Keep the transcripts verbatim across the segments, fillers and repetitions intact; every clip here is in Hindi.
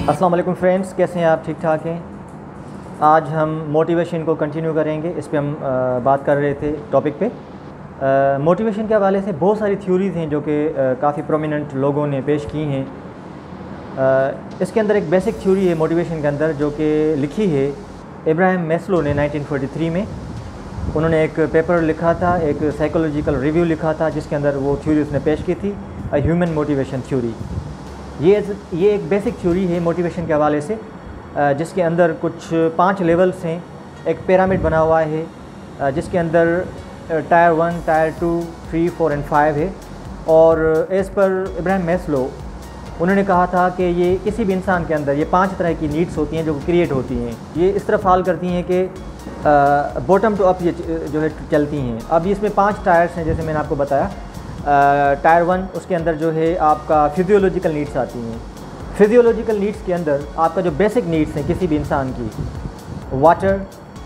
अस्सलाम वालेकुम फ्रेंड्स, कैसे हैं आप? ठीक ठाक हैं। आज हम मोटिवेशन को कंटिन्यू करेंगे। इस पे हम आ, बात कर रहे थे टॉपिक पे मोटिवेशन के हवाले से बहुत सारी थ्योरीज़ हैं जो कि काफ़ी प्रोमिनेंट लोगों ने पेश की हैं। आ, इसके अंदर एक बेसिक थ्योरी है मोटिवेशन के अंदर जो कि लिखी है एब्राहम मैस्लो ने नाइनटीन फोर्टी थ्री में। उन्होंने एक पेपर लिखा था, एक साइकोलॉजिकल रिव्यू लिखा था जिसके अंदर वो थ्योरी उसने पेश की थी, अ ह्यूमन मोटिवेशन थ्योरी। ये ये एक बेसिक थ्योरी है मोटिवेशन के हवाले से, जिसके अंदर कुछ पांच लेवल्स हैं। एक पिरामिड बना हुआ है जिसके अंदर tier one, tier two, three, four and five है। और एज़ पर इब्राहिम मैस्लो उन्होंने कहा था कि ये किसी भी इंसान के अंदर ये पांच तरह की नीड्स होती हैं जो क्रिएट होती हैं। ये इस तरह फाल करती हैं कि बॉटम टू अप ये जो है चलती हैं। अब इसमें पांच टायर्स हैं जैसे मैंने आपको बताया। टायर वन, उसके अंदर जो है आपका फिजियोलॉजिकल नीड्स आती हैं। फिजियोलॉजिकल नीड्स के अंदर आपका जो बेसिक नीड्स हैं किसी भी इंसान की, वाटर,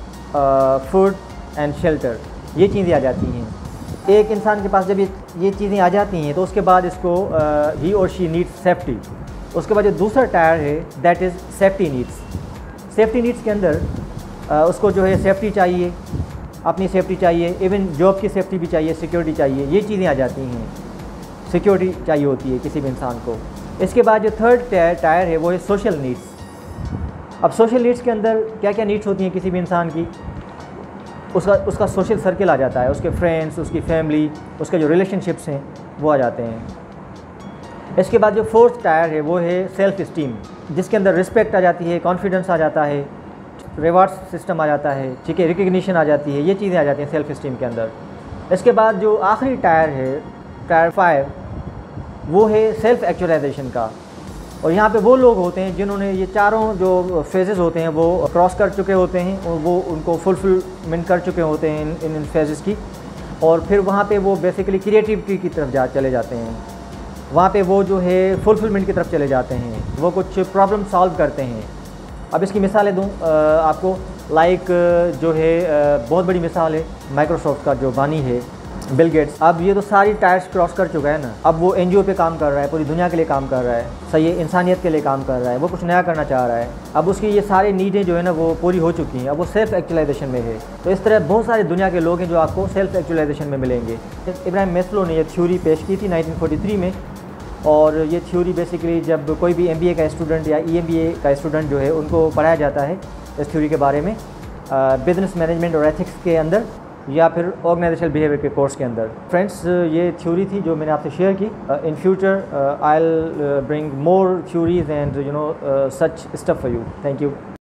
फूड एंड शेल्टर, ये चीज़ें आ जाती हैं। एक इंसान के पास जब ये ये चीज़ें आ जाती हैं तो उसके बाद इसको ही और शी नीड्स सेफ्टी। उसके बाद जो दूसरा टायर है that is safety needs. Safety needs के अंदर आ, उसको जो है सेफ्टी चाहिए, अपनी सेफ्टी चाहिए, इवन जॉब की सेफ्टी भी चाहिए, सिक्योरिटी चाहिए, ये चीज़ें आ जाती हैं। सिक्योरिटी चाहिए होती है किसी भी इंसान को। इसके बाद जो थर्ड टायर टायर है वो है सोशल नीड्स। अब सोशल नीड्स के अंदर क्या क्या नीड्स होती हैं किसी भी इंसान की, उसका उसका सोशल सर्कल आ जाता है, उसके फ्रेंड्स, उसकी फैमिली, उसके जो रिलेशनशिप्स हैं वो आ जाते हैं। इसके बाद जो फोर्थ टायर है वो है सेल्फ इस्टीम, जिसके अंदर रिस्पेक्ट आ जाती है, कॉन्फिडेंस आ जाता है, रिवार्ड सिस्टम आ जाता है, ठीक है, रिकग्निशन आ जाती है, ये चीज़ें आ जाती हैं सेल्फ इस्टीम के अंदर। इसके बाद जो आखिरी टायर है, टायर फाइव, वो है सेल्फ एक्चुअलाइजेशन का। और यहाँ पे वो लोग होते हैं जिन्होंने ये चारों जो फेजेस होते हैं वो क्रॉस कर चुके होते हैं और वो उनको फुलफिलमेंट कर चुके होते हैं इन इन फेजेस की। और फिर वहाँ पे वो बेसिकली क्रिएटिविटी की तरफ जा चले जाते हैं। वहाँ पे वो जो है फुलफिलमेंट की तरफ चले जाते हैं, वो कुछ प्रॉब्लम सॉल्व करते हैं। अब इसकी मिसालें दूँ आपको, लाइक जो है बहुत बड़ी मिसाल है माइक्रोसॉफ्ट का जो बानी है बिल गेट्स। अब ये तो सारी टायर्स क्रॉस कर चुका है ना। अब वो एनजीओ पे काम कर रहा है, पूरी दुनिया के लिए काम कर रहा है, सही है, इंसानियत के लिए काम कर रहा है, वो कुछ नया करना चाह रहा है। अब उसकी ये सारी नीडें जो है ना वो पूरी हो चुकी हैं, अब वो सेल्फ एक्चुअलाइजेशन में है। तो इस तरह बहुत सारे दुनिया के लोग हैं जो आपको सेल्फ एक्चुअलाइजेशन में मिलेंगे। इब्राहिम मैस्लो ने यह थ्योरी पेश की थी नाइनटीन फोर्टी थ्री में। और ये थ्योरी बेसिकली जब कोई भी एमबीए का स्टूडेंट या ईएमबीए का स्टूडेंट जो है उनको पढ़ाया जाता है इस थ्योरी के बारे में, बिजनेस मैनेजमेंट और एथिक्स के अंदर या फिर ऑर्गेनाइजेशनल बिहेवियर के कोर्स के अंदर। फ्रेंड्स, ये थ्योरी थी जो मैंने आपसे शेयर की। In future I will bring more theories and you know such stuff for you. Thank you.